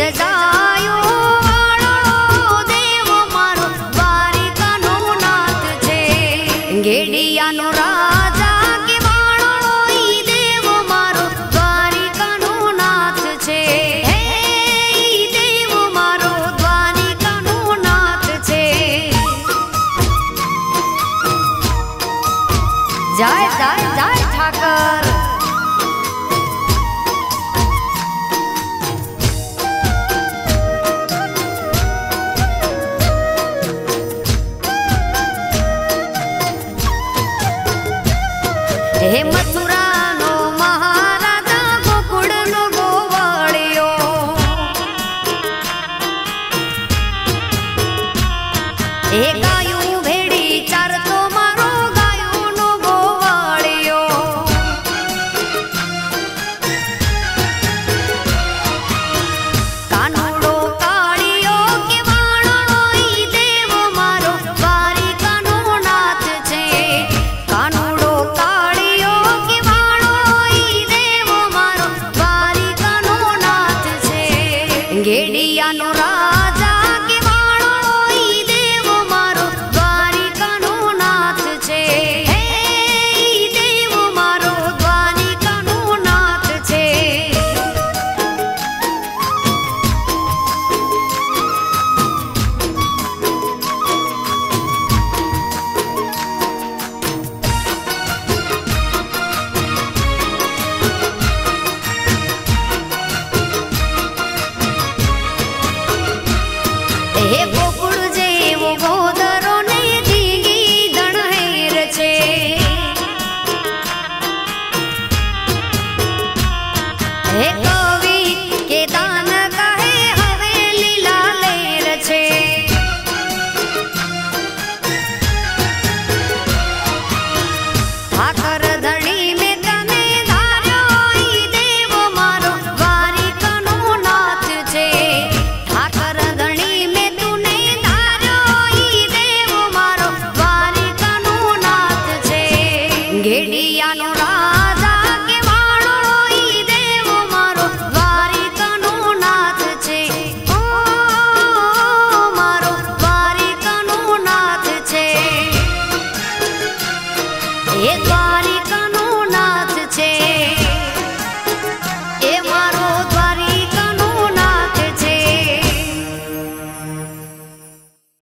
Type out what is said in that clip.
सजायो वाळो देव मारो द्वारिकानो नाथ छे। गेडियानो राजा के वाळो ई देव मारो द्वारिकानो नाथ छे। हे ई देव मारो द्वारिकानो नाथ छे। जय जय जय ठाकर। हे मथुरा नो महाराजा गोकुल नो गोवाळियो। हे गायूं भेड़ी चारतो मारो गायूं नो गोवाळियो। कानूड़ो काळियो के वाळो ई देव मारो द्वारिकानो नाथ छे। कानूड़ो काळियो के वाळो ई देव मारो द्वारिकानो नाथ छे। गेडियानो राजा के वाळो ई देव मारो द्वारिकानो नाथ छे। हे ई देव मारो द्वारिकानो नाथ छे। हे गोकुळ जेवो गोदरो ने दीगी दणहेर छे। हे कवि के दान कहे हवे लीला लेर छे। ठाकर धणी में तने धार्यो ई देव मारो द्वारिकानो नाथ छे। ठाकर धणी में तूने धार्यो ई देव मारो द्वारिकानो नाथ छे। गेडी